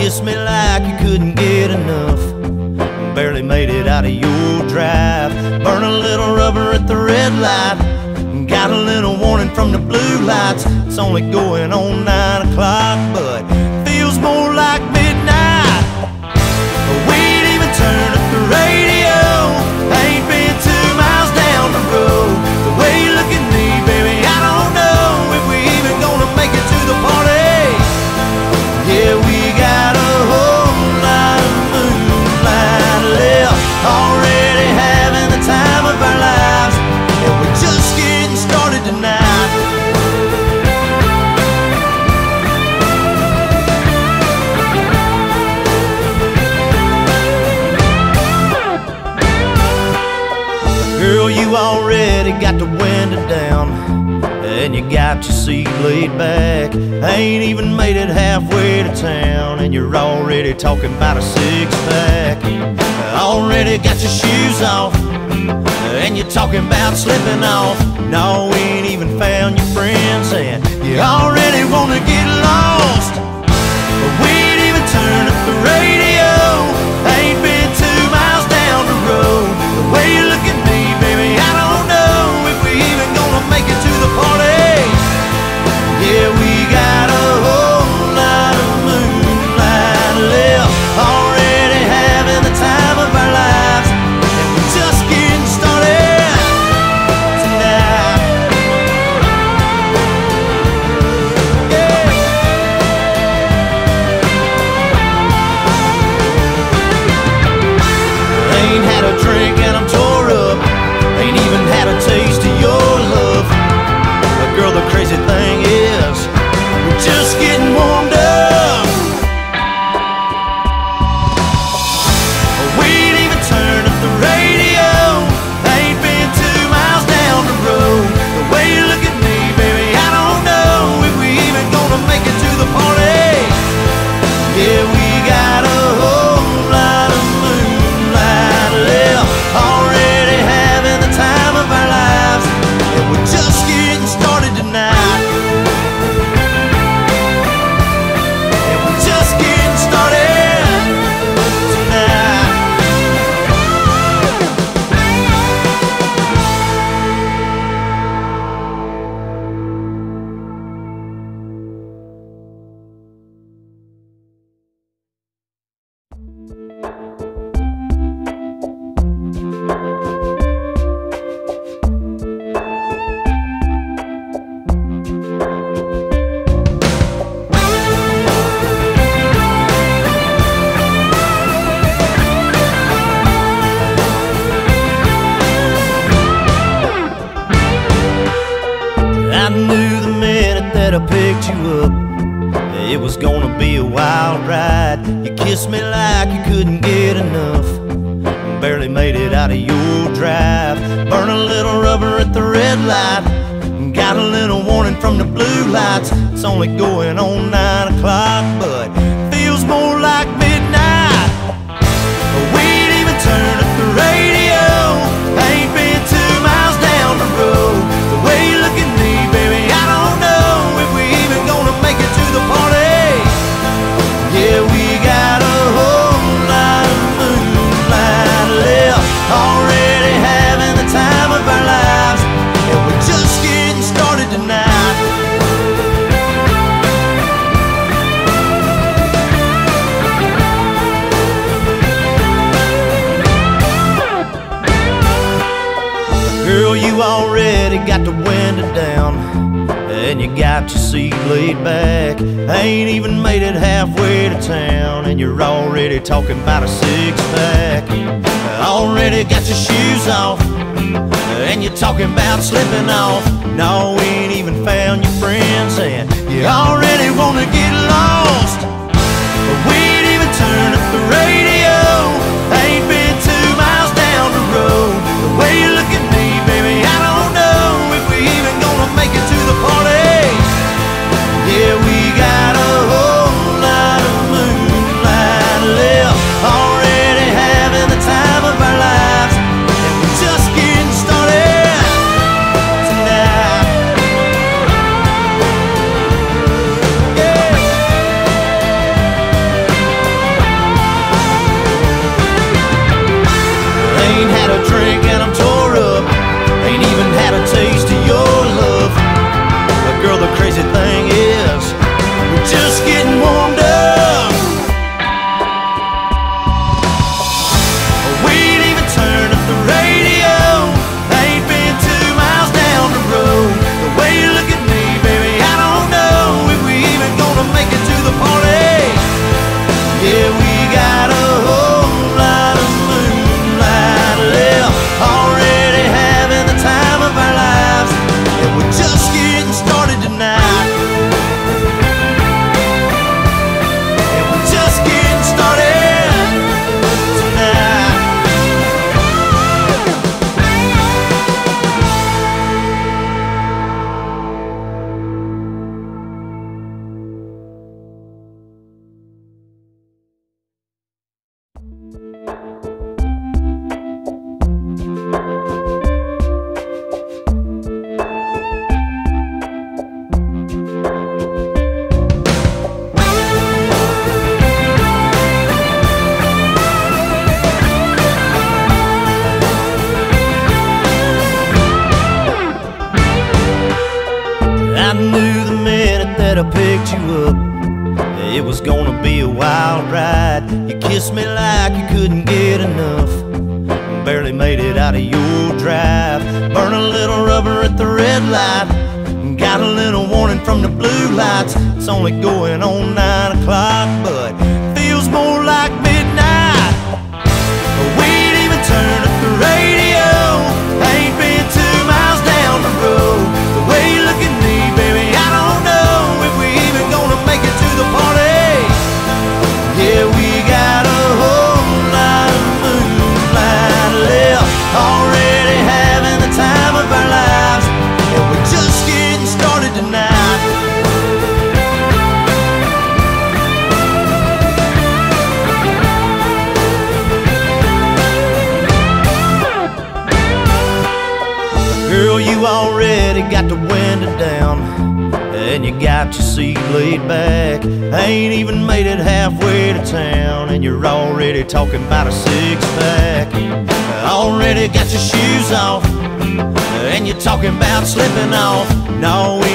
kissed me like you couldn't get enough. Barely made it out of your drive. Burn a little rubber at the red light. Got a little warning from the blue lights. It's only going on 9 o'clock, but feels more like midnight. We ain't even turned up the radio. Ain't been 2 miles down the road. The way you look at me, baby, I don't know if we even gonna make it to the party. Yeah, we got a whole lot of moonlight left, already having the time of our lives, and we're just getting started tonight. Girl, you already got the window down, and you got your seat laid back. Ain't even made it halfway to town, and you're already talking about a 6-pack. Already got your shoes off, and you're talking about slipping off. No, we ain't even found your friends, and you already wanna get lost. We ain't even turned up the radio. Ain't been 2 miles down the road. The way you look at me, baby, I don't know if we even gonna make it to the party. Yeah, we got a whole lot of moonlight left, already having the time of our lives, and we're just getting started tonight. Yeah. Ain't had a drink and I'm tore up. Ain't even had a taste of your love. But girl, the crazy thing is, we're just getting warmed up. We ain't even turned up the radio. Ain't been 2 miles down the road. The way you look at me, baby, I don't know if we even gonna make it to the party. Yeah, we got a whole lot of moonlight left, already having the time of our lives, and we're just getting started tonight. And we're just getting started tonight. I knew the minute that I picked you up, it was gonna be a wild ride. You kissed me like you couldn't get enough. Barely made it out of your drive. Burn a little rubber at the red light. Got a little warning from the blue lights. It's only going on 9 o'clock, but feels more like midnight. We ain't even turned up the radio. Ain't been 2 miles down the road. The way you look at me, baby, I don't know if we even gonna make it to the party. Yeah, we got a whole lot of moonlight left, already having the time of our lives, and we're just getting started tonight. Girl, you already got the window down, and you got your seat laid back. Ain't even made it halfway to town, and you're already talking about a 6-pack. Already got your shoes off, and you're talking about slipping off. No, we ain't even found your friends, and you already wanna get lost. We ain't even turned up the radio. Ain't been 2 miles down the road. The way you look at me, baby, I don't know if we even gonna make it to the party. Yeah, we got a whole lot of moonlight left, already having the time of our lives, and we're just getting started tonight. Yeah. wild ride. You kissed me like you couldn't get enough. Barely made it out of your drive. Burn a little rubber at the red light. Got a little warning from the blue lights. It's only going on 9 o'clock, but feels more like midnight. We ain't even turned up the radio. Ain't been 2 miles down the road. The way you look at me, baby, I don't know if we even gonna make it to the party. Yeah, we got a whole lot of moonlight left, already having the time of our lives, and we're just getting started tonight. Girl, you already got the window down, and you got your seat laid back. Ain't even made it halfway to town, and you're already talking about a six-pack. Already got your shoes off, and you're talking about slipping off. No, we